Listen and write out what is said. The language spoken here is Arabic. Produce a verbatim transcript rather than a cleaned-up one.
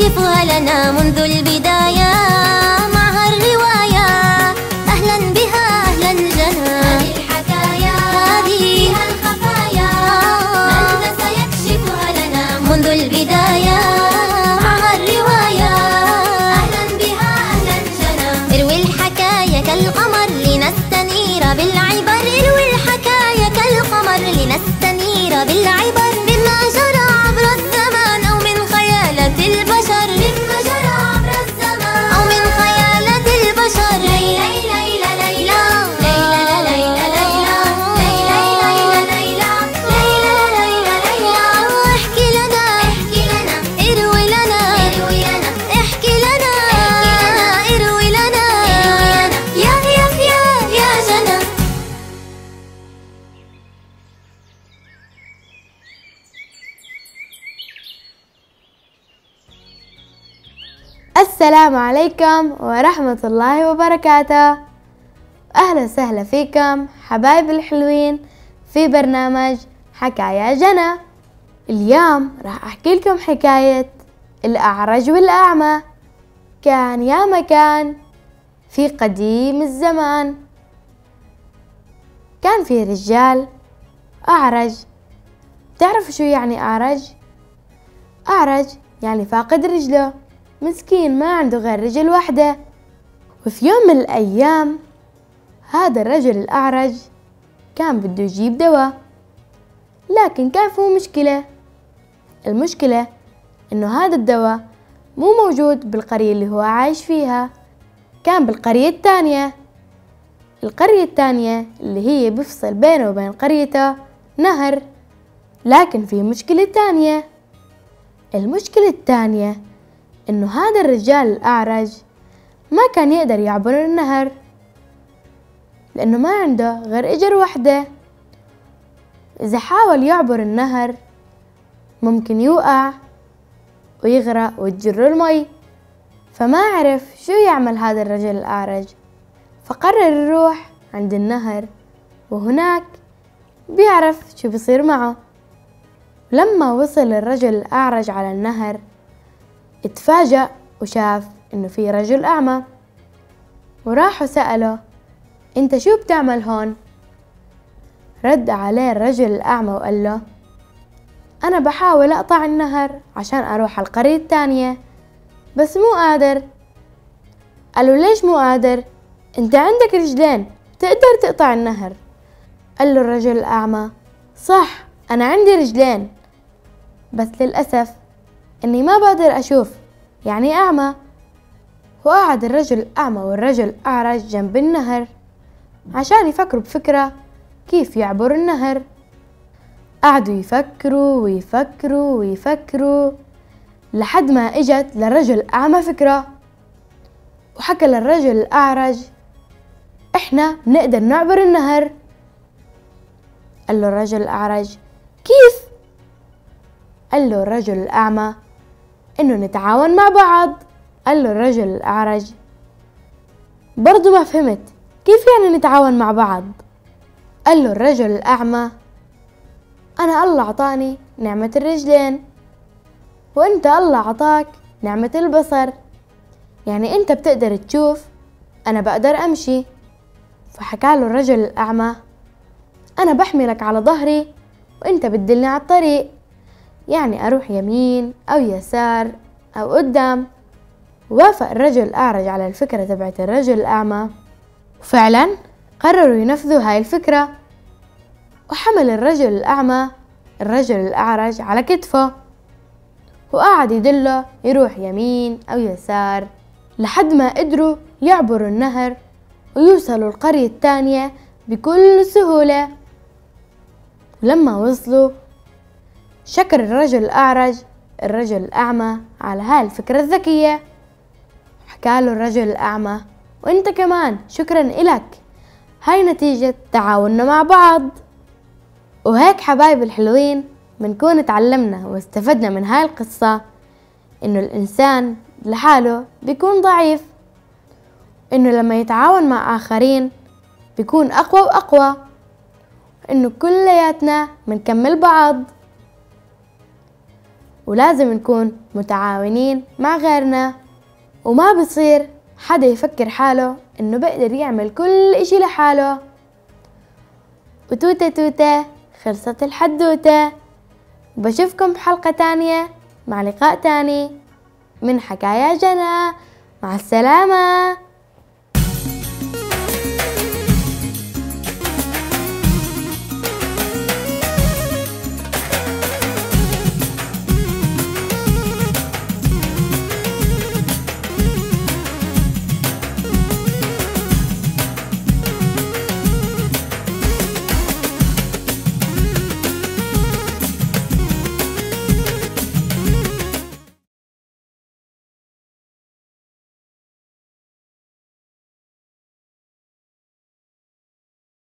سيكشفها لنا منذ البداية مع هالرواية. أهلا بها أهلا جنى، هذه الحكاية هذه فيها الخفايا، من ذا سيكشفها لنا منذ البداية مع هالرواية. أهلا بها أهلا جنى، اروي الحكاية كالقمر لنستنير بالعبر، اروي الحكاية كالقمر لنستنير بالعبر، مما جرى عبر الزمان أو من خيالة البشر، مما جرى عبر الزمان أو من خيالة البشر. ليلى ليلى ليلى ليلى ليلى ليلى ليلى ليلى ليلى ليلى ليلى ليلى. احكي لنا احكي لنا اروي لنا اروي لنا احكي لنا اروي لنا يا يا يا يا جنى. السلام عليكم ورحمة الله وبركاته. أهلا وسهلا فيكم حبايب الحلوين في برنامج حكاية جنى. اليوم راح أحكي لكم حكاية الأعرج والأعمى. كان يا مكان في قديم الزمان، كان في رجال أعرج. تعرفوا شو يعني أعرج؟ أعرج يعني فاقد رجله، مسكين ما عنده غير رجل واحدة. وفي يوم من الأيام هذا الرجل الأعرج كان بده يجيب دواء، لكن كان فيه مشكلة. المشكلة إنه هذا الدواء مو موجود بالقرية اللي هو عايش فيها، كان بالقرية الثانية. القرية الثانية اللي هي بيفصل بينه وبين قريته نهر. لكن في مشكلة تانية. المشكلة الثانية إنه هذا الرجال الأعرج ما كان يقدر يعبر النهر، لأنه ما عنده غير إجر واحدة. إذا حاول يعبر النهر ممكن يوقع ويغرق وتجره المي. فما عرف شو يعمل هذا الرجل الأعرج، فقرر يروح عند النهر وهناك بيعرف شو بيصير معه. لما وصل الرجل الأعرج على النهر اتفاجأ وشاف إنه في رجل أعمى، وراح وسأله: أنت شو بتعمل هون؟ رد عليه الرجل الأعمى وقال له: أنا بحاول أقطع النهر عشان أروح على القرية الثانية، بس مو قادر. قال له: ليش مو قادر؟ أنت عندك رجلين تقدر تقطع النهر. قال له الرجل الأعمى: صح، أنا عندي رجلين، بس للأسف إني ما بقدر أشوف، يعني أعمى. وقعد الرجل الأعمى والرجل الأعرج جنب النهر عشان يفكروا بفكرة كيف يعبر النهر. قعدوا يفكروا ويفكروا ويفكروا لحد ما إجت للرجل الأعمى فكرة، وحكى للرجل الأعرج: إحنا بنقدر نعبر النهر. قال له الرجل الأعرج: كيف؟ قال له الرجل الأعمى: إنه نتعاون مع بعض. قال له الرجل الأعرج: برضو ما فهمت، كيف يعني نتعاون مع بعض؟ قال له الرجل الأعمى: أنا الله عطاني نعمة الرجلين، وأنت الله عطاك نعمة البصر، يعني أنت بتقدر تشوف، أنا بقدر أمشي. فحكى له الرجل الأعمى: أنا بحملك على ظهري وأنت بتدلني على الطريق، يعني أروح يمين أو يسار أو قدام. وافق الرجل الأعرج على الفكرة تبعت الرجل الأعمى، وفعلا قرروا ينفذوا هاي الفكرة. وحمل الرجل الأعمى الرجل الأعرج على كتفه، وقعد يدله يروح يمين أو يسار لحد ما قدروا يعبروا النهر ويوصلوا القرية الثانية بكل سهولة. ولما وصلوا شكر الرجل الأعرج الرجل الأعمى على هاي الفكرة الذكية. حكى له الرجل الأعمى: وانت كمان شكرا إلك، هاي نتيجة تعاوننا مع بعض. وهيك حبايب الحلوين بنكون تعلمنا واستفدنا من هاي القصة إنه الإنسان لحاله بيكون ضعيف، إنه لما يتعاون مع آخرين بيكون أقوى وأقوى، إنه كلياتنا بنكمل بعض. ولازم نكون متعاونين مع غيرنا، وما بصير حدا يفكر حاله إنه بقدر يعمل كل إشي لحاله. وتوتة توتة خلصت الحدوتة، وبشوفكم بحلقة تانية مع لقاء تاني من حكايا جنى. مع السلامة.